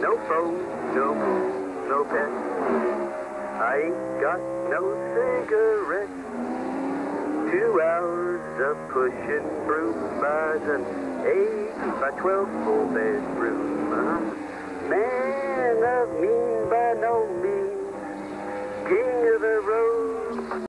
no phone, no moon, no pet. I ain't got no cigarette. 2 hours of pushing through buys an 8 by 12 full bed.